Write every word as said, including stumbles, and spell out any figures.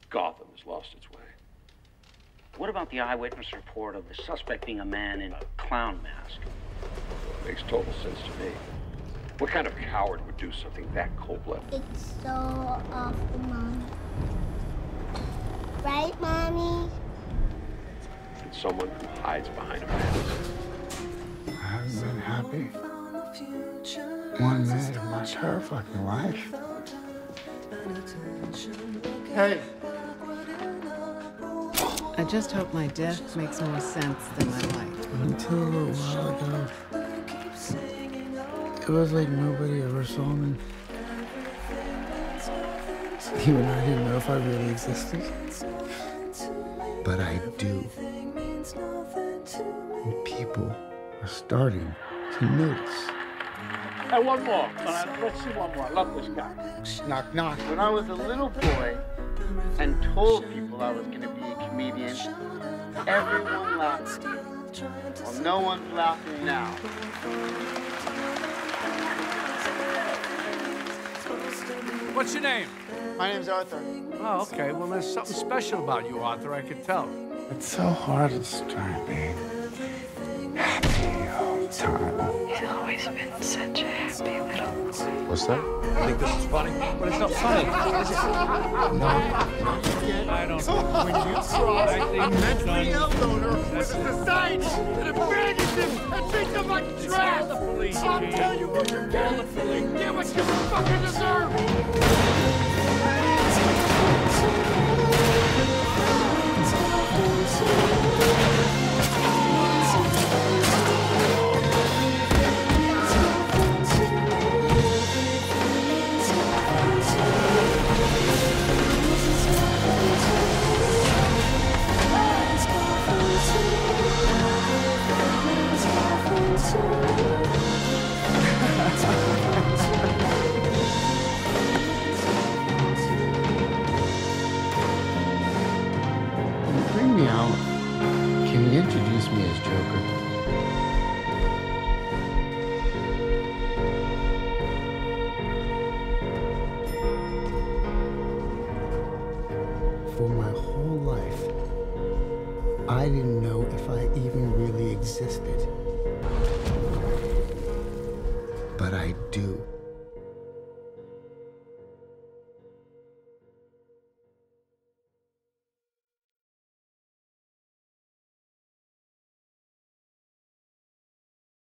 Gotham has lost its way. What about the eyewitness report of the suspect being a man in a clown mask? Makes total sense to me. What kind of coward would do something that cold-blooded? It's so awful, Mom. Right, Mommy? It's someone who hides behind a mask. I haven't been happy one minute of my entire fucking life. Hey. I just hope my death makes more sense than my life. Until a little while ago, it was like nobody ever saw me. Even I didn't know if I really existed. But I do. And people are starting to notice. Hey, one more. Uh, let's see one more. I love this guy. Knock, knock. When I was a little boy and told people I was going to be a comedian, everyone laughed. Well, no one's laughing now. What's your name? My name's Arthur. Oh, okay. Well, there's something special about you, Arthur. I could tell. It's so hard to try and be happy all the time. He's always been such a happy little boy. What's that? I think this is funny, but it's not funny. Is it? No. I don't know. When you try, I think that's mentally ill owner with a society that abandons him and treats him like trash. the police. I'll tell you what you're getting. Get what you fucking deserve. Bring me out. Can you introduce me as Joker? For my whole life, I didn't know if I even really existed. But I do.